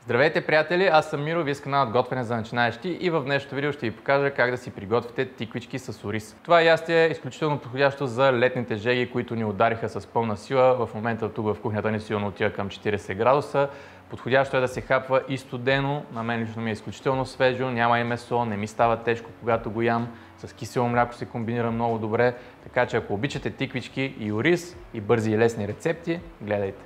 Здравейте, приятели! Аз съм Миро, вие сте каналът Готвене за начинаещи и в днешното видео ще ви покажа как да си приготвите тиквички с ориз. Това ястие е изключително подходящо за летните жеги, които ни удариха с пълна сила. В момента тук в кухнята ни силно отива към 40 градуса. Подходящо е да се хапва и студено. На мен лично ми е изключително свежо, няма и месо, не ми става тежко, когато го ям. С кисело мляко се комбинира много добре. Така че ако обичате тиквички и ориз и бързи и лесни рецепти, гледайте!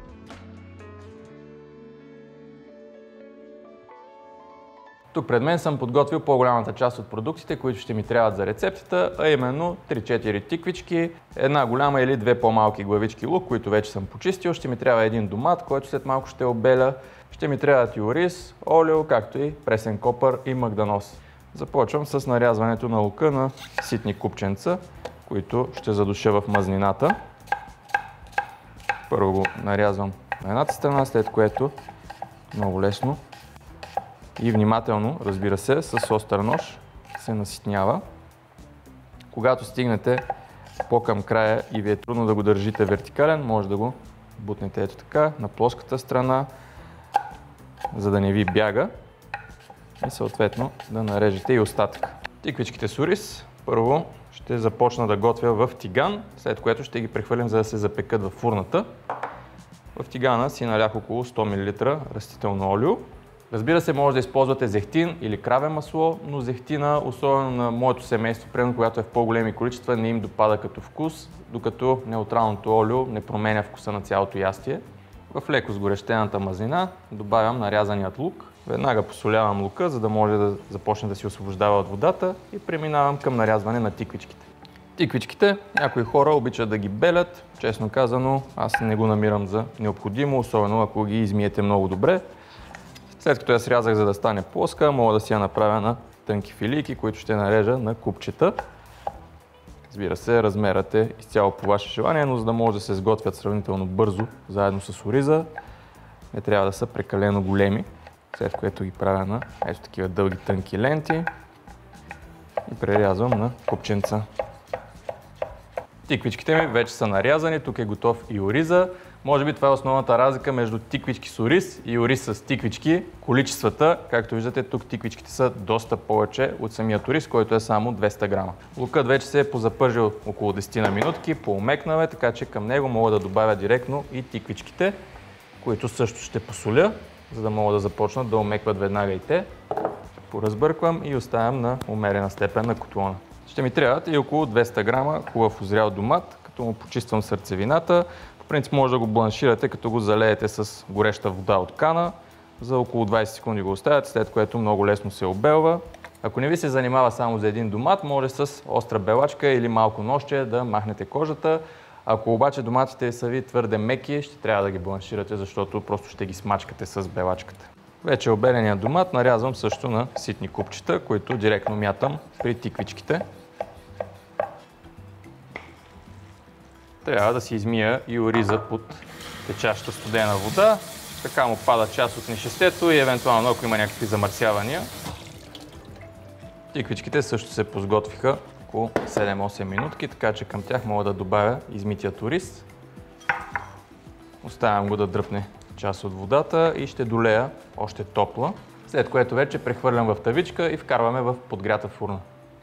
Тук пред мен съм подготвил по-голямата част от продуктите, които ще ми трябват за рецептата, а именно 3-4 тиквички, една голяма или две по-малки главички лук, които вече съм почистил. Ще ми трябва един домат, който след малко ще обеля. Ще ми трябват и ориз, олио, както и пресен копър и магданоз. Започвам с нарязването на лука на ситни купченца, които ще задуша в мазнината. Първо го нарязвам на едната страна, след което много лесно и внимателно, разбира се, с остър нож се наситнява. Когато стигнете по-към края и ви е трудно да го държите вертикален, може да го бутнете ето така, на плоската страна, за да не ви бяга и съответно да нарежете и остатъка. Тиквичките с ориз първо ще започна да готвя в тиган, след което ще ги прехвърлим, за да се запекат в фурната. В тигана си налях около 100 мл растително олио. Разбира се, може да използвате зехтин или краве масло, но зехтина, особено на моето семейство, примерно когато е в по-големи количества, не им допада като вкус, докато неутралното олио не променя вкуса на цялото ястие. В леко сгорещената мазнина добавям нарязаният лук. Веднага посолявам лука, за да може да започне да си освобождава от водата и преминавам към нарязване на тиквичките. Тиквичките, някои хора обичат да ги белят, честно казано, аз не го намирам за необходимо, особено ако ги измиете много добре. След като я срязах, за да стане плоска, мога да си я направя на тънки филийки, които ще нарежа на купчета. Разбира се, размерът е изцяло по ваше желание, но за да може да се сготвят сравнително бързо, заедно с ориза, не трябва да са прекалено големи, след което ги правя на ето такива дълги тънки ленти и прерязвам на купченца. Тиквичките ми вече са нарязани, тук е готов и ориза. Може би това е основната разлика между тиквички с ориз и ориз с тиквички. Количествата, както виждате, тук тиквичките са доста повече от самият ориз, който е само 200 грама. Лукът вече се е позапържил около 10 на минутки, поумекнал е, така че към него мога да добавя директно и тиквичките, които също ще посоля, за да могат да започнат да умекват веднага и те. Поразбърквам и оставям на умерена степен на котлона. Ще ми трябват и около 200 грама хубав озрял домат, като му почиствам сърцевината. В принцип може да го бланширате, като го залеете с гореща вода от кана. За около 20 секунди го оставяте, след което много лесно се обелва. Ако не ви се занимава само за един домат, може с остра белачка или малко ножче да махнете кожата. Ако обаче доматите са ви твърде меки, ще трябва да ги бланширате, защото просто ще ги смачкате с белачката. Вече обеления домат нарязвам също на ситни купчета, които директно мятам при тиквичките. Трябва да си измия и ориза под течаща студена вода. Така му пада част от нечистето и евентуално ако има някакви замърсявания. Тиквичките също се позготвиха около 7-8 минутки, така че към тях мога да добавя измитият ориз. Оставям го да дръпне част от водата и ще долея още топла, след което вече прехвърлям в тавичка и вкарваме в подгрята фурна.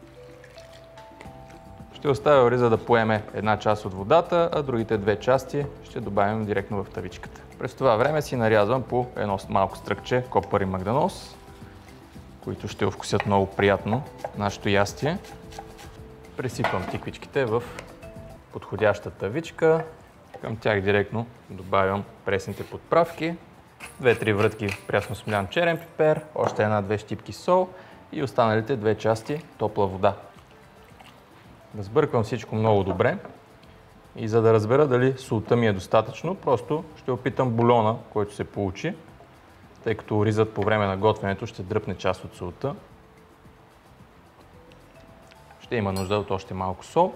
Ще оставя ориза да поеме една част от водата, а другите две части ще добавим директно в тавичката. През това време си нарязвам по едно малко стръкче копър и магданоз, които ще овкусят много приятно нашето ястие. Пресипвам тиквичките в подходяща тавичка. Към тях директно добавям пресните подправки, 2-3 врътки прясно смлян черен пипер, още 1-2 щипки сол и останалите 2 части топла вода. Разбърквам всичко много добре и за да разбера дали солта ми е достатъчно, просто ще опитам бульона, който се получи, тъй като оризът по време на готвенето ще дръпне част от солта. Ще има нужда от още малко сол.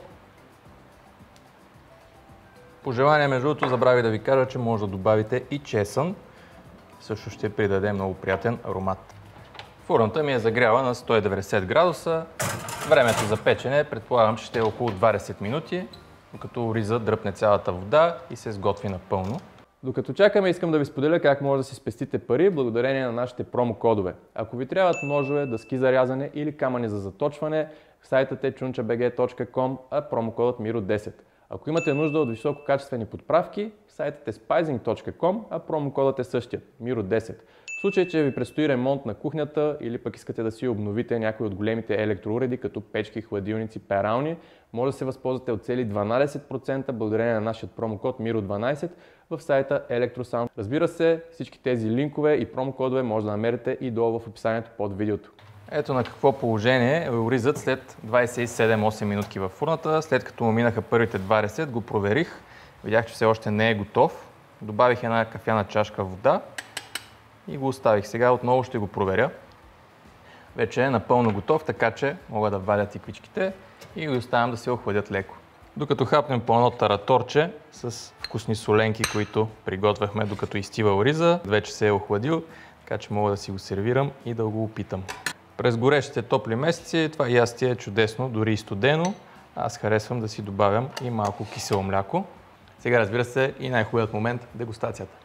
По желание, между другото, забравих да ви кажа, че може да добавите и чесън. Също ще придаде много приятен аромат. Фурната ми е загряла на 190 градуса. Времето за печене предполагам, че ще е около 20 минути, докато оризът дръпне цялата вода и се сготви напълно. Докато чакаме, искам да ви споделя как може да си спестите пари благодарение на нашите промокодове. Ако ви трябват ножове, дъски за рязане или камъни за заточване, сайтът е chunchabg.com, а промокодът Miro10. Ако имате нужда от висококачествени подправки, сайтът е spizing.com, а промокодът е същият Miro10. В случай, че ви предстои ремонт на кухнята или пък искате да си обновите някои от големите електроуреди, като печки, хладилници, перални, може да се възползвате от цели 12% благодарение на нашия промокод Miro12 в сайта Electrosound. Разбира се, всички тези линкове и промокодове може да намерите и долу в описанието под видеото. Ето на какво положение е оризът след 27-8 минутки във фурната. След като му минаха първите 20, го проверих. Видях, че все още не е готов. Добавих една кафяна чашка вода и го оставих. Сега отново ще го проверя. Вече е напълно готов, така че мога да валя тиквичките и го оставям да се охладят леко. Докато хапнем по едно тараторче с вкусни соленки, които приготвяхме докато изстива ориза, вече се е охладил, така че мога да си го сервирам и да го опитам. През горещите топли месеци това ястие е чудесно, дори и студено. Аз харесвам да си добавям и малко кисело мляко. Сега, разбира се, и най-хубавият момент – дегустацията.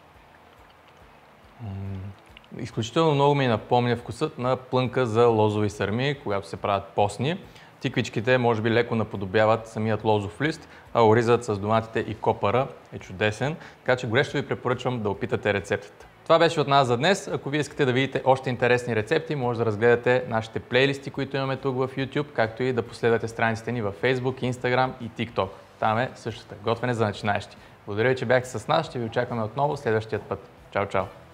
Изключително много ми напомня вкусът на плънка за лозови сърми, когато се правят постни. Тиквичките може би леко наподобяват самият лозов лист, а оризът с доматите и копъра е чудесен, така че горещо ви препоръчвам да опитате рецептата. Това беше от нас за днес. Ако вие искате да видите още интересни рецепти, може да разгледате нашите плейлисти, които имаме тук в YouTube, както и да последвате страниците ни във Facebook, Instagram и TikTok. Там е същата. Готвене за начинаещи. Благодаря ви, че бяхте с нас. Ще ви очакваме отново следващия път. Чао, чао!